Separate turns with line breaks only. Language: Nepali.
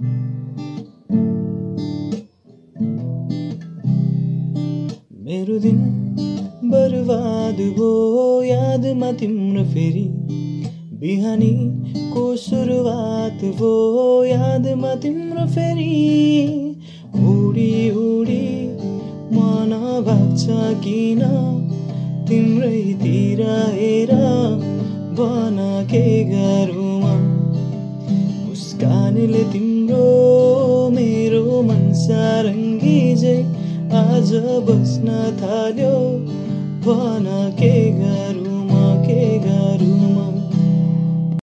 मेरो दिन बर्बाद भो यादमा तिम्रो फेरि बिहानीको सुरुवात भो यादमा तिम्रो फेरि उडी उडी मन भाग्छ किन तिम्रैतिर हेर भन के गरौँ मुस्कानले तिम्रो मेरो मन सारङ्गी झै आज बस्न थाल्यो भन